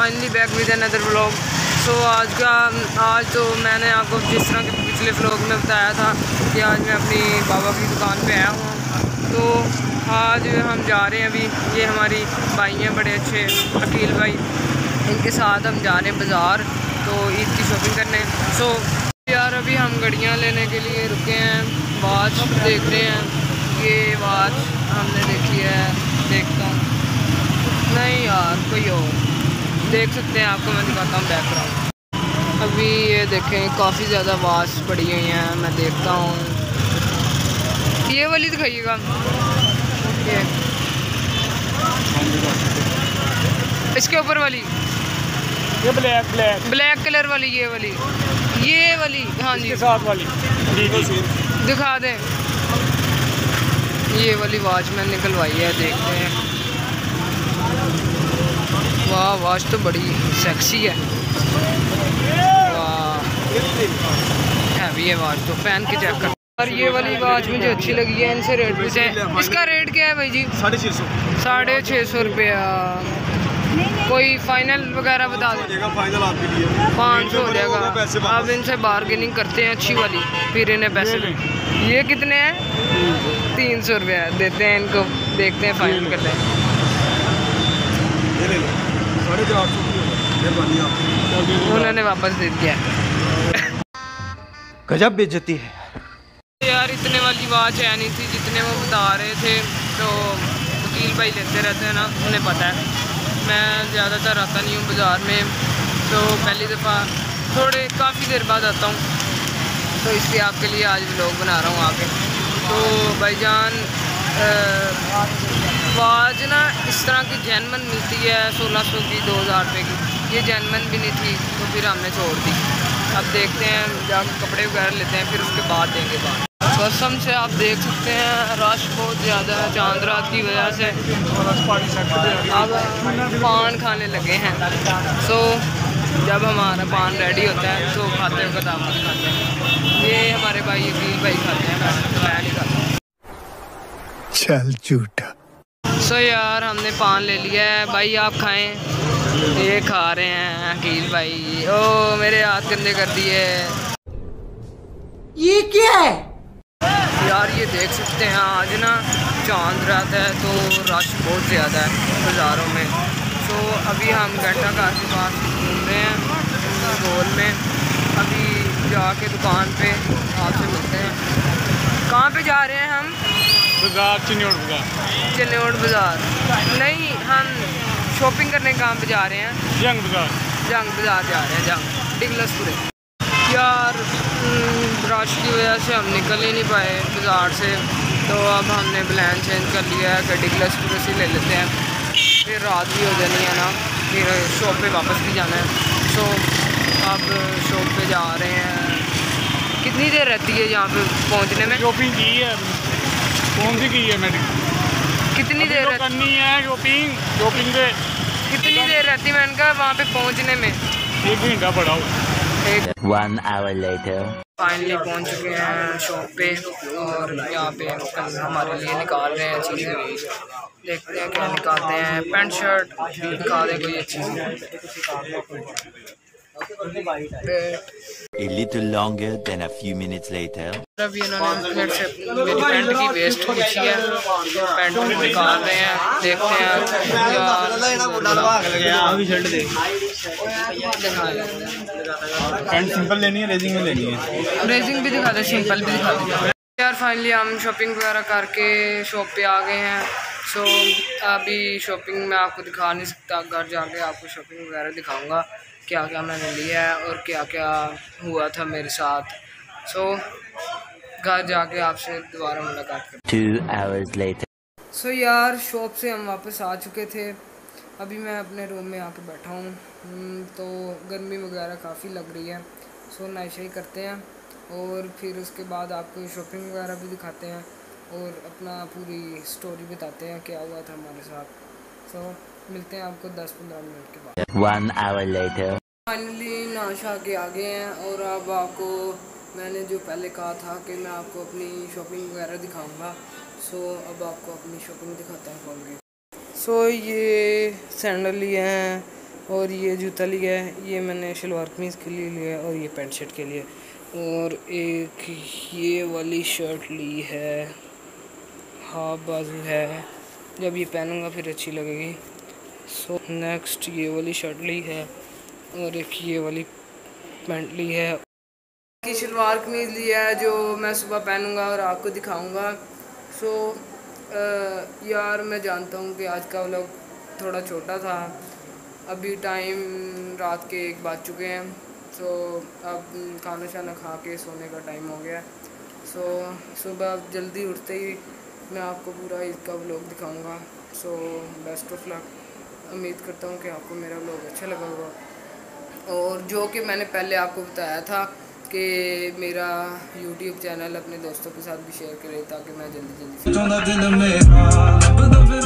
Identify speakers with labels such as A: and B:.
A: Finally back with another vlog. So आज तो मैंने आपको जिस तरह के पिछले व्लॉग में बताया था कि आज मैं अपनी बाबा की दुकान पे आया हूँ। तो आज हम जा रहे हैं, अभी ये हमारी भाई हैं बड़े अच्छे अकील भाई, इनके साथ हम जा रहे हैं बाज़ार तो ईद की शॉपिंग करने। सो यार अभी हम घड़ियाँ लेने के लिए रुके हैं, वॉच देख रहे हैं। ये वॉच हमने देखी है, देखता हूँ नहीं यार कोई और देख सकते हैं, आपको मैं दिखाता हूँ बैकग्राउंड। अभी ये देखें काफ़ी ज़्यादा वॉच पड़ी हुई हैं, मैं देखता हूँ। ये वाली दिखाइएगा, ये इसके ऊपर वाली,
B: ये ब्लैक
A: कलर वाली, ये वाली हाँ जी
B: साथ वाली
A: दिखा दें। ये वाली वॉच मैंने निकलवाई है, देखते हैं। वाह वॉच तो बड़ी सेक्सी है, वाह हैवी है वॉच तो, पहन के चेक कर। और ये वाली वॉच मुझे अच्छी लगी है, इनसे रेट पूछे। इसका रेट क्या है भाई जी? 650 रुपया। कोई फाइनल वगैरह बता दें?
B: फाइनल आपके लिए
A: 500 हो जाएगा। अब इनसे बार्गेनिंग करते हैं अच्छी वाली, फिर इन्हें पैसे दें। ये कितने हैं? 300 रुपया देते हैं इनको, देखते हैं फाइनल करते हैं। उन्होंने वापस दे दिया।
B: गजब बेइज्जती है
A: यार, इतने वाली वॉच है नहीं थी जितने वो बता रहे थे। तो वकील भाई लेते रहते हैं ना, उन्हें पता है। मैं ज़्यादातर आता नहीं हूँ बाज़ार में, तो पहली दफ़ा काफ़ी देर बाद आता हूँ, तो इसलिए आपके लिए आज व्लॉग बना रहा हूँ आके। तो भाईजान वॉच ना इस तरह की जेनवन मिलती है 1600 की, 2000 रुपये की। ये जेनवन भी नहीं थी तो फिर हमने छोड़ दी। अब देखते हैं, जाकर कपड़े वगैरह लेते हैं, फिर उसके बाद देंगे बात। कसम से आप देख सकते हैं रश बहुत ज़्यादा है चांद रात की वजह से। अब पान खाने लगे हैं। सो जब हमारा पान रेडी होता है तो खाते वक्त आप खाते हैं। ये हमारे भाई अकील भाई खाते हैं, मैं नहीं खाता।
B: चल झूठा।
A: सो यार हमने पान ले लिया है, भाई आप खाएं। ये खा रहे हैं अकील भाई। ओ मेरे हाथ गंदे कर दिए।
C: ये क्या है
A: यार? ये देख सकते हैं आज ना चांद रात है तो रश बहुत ज़्यादा है बाज़ारों में। तो अभी हम घंटा घर के पास घूम रहे हैं गोल में। अभी जाके दुकान पे आपसे मिलते हैं। कहाँ पे जा रहे हैं हम?
B: बाजार
A: चिन्नौड़ बाज़ार नहीं, हम शॉपिंग करने कहाँ पे जा रहे हैं? जंग बाज़ार जा रहे हैं, जंग डिगलसपुरे। यार रश की वजह से हम निकल ही नहीं पाए बाज़ार से, तो अब हमने प्लान चेंज कर लिया है कि डिगलसपुरे से ले लेते हैं, फिर रात भी हो जानी है ना, फिर शॉप पे वापस भी जाना है। सो अब शॉप पे जा रहे हैं। कितनी देर रहती है यहाँ पे पहुँचने में?
B: शॉपिंग की है, कौन सी की है मैंने?
A: कितनी देर
B: करनी है शॉपिंग पे?
A: कितनी देर रहती है मैंने कहा वहाँ पे पहुँचने में?
B: 1 घंटा पड़ा हो।
D: 1 hour later.
A: फाइनली पहुँच चुके हैं शॉप पे, और यहाँ पे अंकल हमारे लिए निकाल रहे हैं चीज़ें। देखते हैं क्या निकालते हैं। पैंट शर्ट दिखा दें कोई अच्छी सी।
D: A little longer than a few minutes later.
A: अभी इन्होंने मेरी पैंट की वेस्ट पूछी है, पैंट निकाल रहे हैं। देखते हैं
B: पैंट सिंपल लेनी है, रेजिंग में लेनी है?
A: रेजिंग भी दिखा दे, सिंपल भी दिखा दे। यार फाइनली हम शॉपिंग वगैरह करके शॉप पे आ गए हैं। सो अभी शॉपिंग में आपको दिखा नहीं सकता, घर जाके आपको शॉपिंग वगैरह दिखाऊंगा क्या क्या मैंने लिया है और क्या क्या हुआ था मेरे साथ। सो घर जाके आपसे दोबारा मुलाकात करते हैं।
D: 2 hours later.
A: सो यार शॉप से हम वापस आ चुके थे। अभी मैं अपने रूम में आके बैठा हूँ, तो गर्मी वगैरह काफ़ी लग रही है। सो नाइशा ही करते हैं और फिर उसके बाद आपको शॉपिंग वगैरह भी दिखाते हैं और अपना पूरी स्टोरी बताते हैं क्या हुआ था हमारे साथ। सो मिलते हैं आपको 10-15 मिनट के बाद।
D: 1 hour later.
A: फाइनली नाशा के आ गए हैं, और अब आपको मैंने जो पहले कहा था कि मैं आपको अपनी शॉपिंग वगैरह दिखाऊंगा। सो अब आपको अपनी शॉपिंग दिखाता हूँ खोल के। सो ये सैंडल लिए हैं और ये जूता लिया है, ये मैंने शलवार कमीज़ के लिए लिया है और ये पैंट शर्ट के लिए। और एक ये वाली शर्ट ली है, हाफ बाजू है, जब ये पहनूंगा फिर अच्छी लगेगी। सो नेक्स्ट ये वाली शर्ट ली है और एक ये वाली पैंट ली है। की शलवार कमीज़ लिया है जो मैं सुबह पहनूंगा और आपको दिखाऊंगा। सो यार मैं जानता हूँ कि आज का व्लॉग थोड़ा छोटा था, अभी टाइम रात के 1 बज चुके हैं। सो अब खाना शाना खा के सोने का टाइम हो गया। सो सुबह जल्दी उठते ही मैं आपको पूरा इसका व्लॉग दिखाऊंगा। So best of luck. उम्मीद करता हूँ कि आपको मेरा व्लॉग अच्छा लगा होगा। और जो कि मैंने पहले आपको बताया था कि मेरा YouTube चैनल अपने दोस्तों के साथ भी शेयर करें ताकि मैं जल्दी